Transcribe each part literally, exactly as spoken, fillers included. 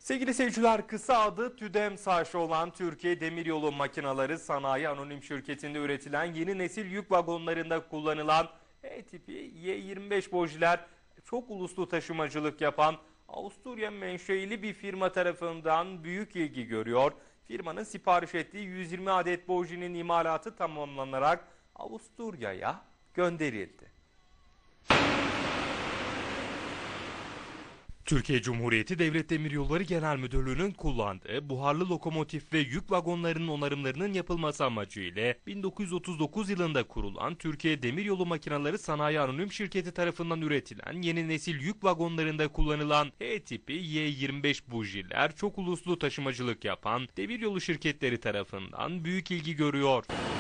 Sevgili seyirciler, kısa adı TÜDEMSAŞ olan Türkiye Demiryolu Makineleri Sanayi Anonim Şirketi'nde üretilen yeni nesil yük vagonlarında kullanılan H tipi Y yirmi beş bojiler çok uluslu taşımacılık yapan Avusturya menşeili bir firma tarafından büyük ilgi görüyor. Firmanın sipariş ettiği yüz yirmi adet bojinin imalatı tamamlanarak Avusturya'ya gönderildi. Türkiye Cumhuriyeti Devlet Demiryolları Genel Müdürlüğü'nün kullandığı buharlı lokomotif ve yük vagonlarının onarımlarının yapılması amacıyla bin dokuz yüz otuz dokuz yılında kurulan Türkiye Demiryolu Makineleri Sanayi Anonim Şirketi tarafından üretilen yeni nesil yük vagonlarında kullanılan H tipi Y yirmi beş bujiler çok uluslu taşımacılık yapan demiryolu şirketleri tarafından büyük ilgi görüyor.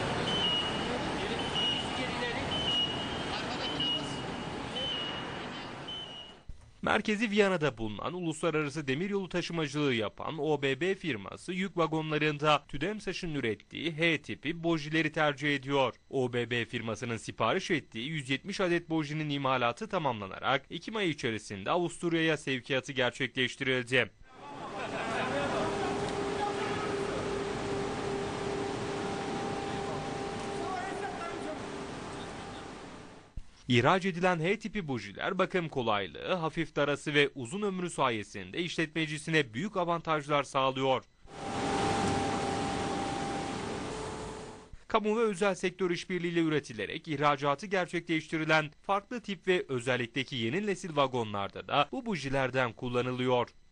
Merkezi Viyana'da bulunan uluslararası demiryolu taşımacılığı yapan O B B firması yük vagonlarında TÜDEMSAŞ'ın ürettiği H tipi bojileri tercih ediyor. O B B firmasının sipariş ettiği yüz yetmiş adet bojinin imalatı tamamlanarak Ekim ayı içerisinde Avusturya'ya sevkiyatı gerçekleştirildi. İhraç edilen H tipi bujiler bakım kolaylığı, hafif darası ve uzun ömrü sayesinde işletmecisine büyük avantajlar sağlıyor. Kamu ve özel sektör işbirliğiyle üretilerek ihracatı gerçekleştirilen farklı tip ve özellikteki yeni nesil vagonlarda da bu bujilerden kullanılıyor.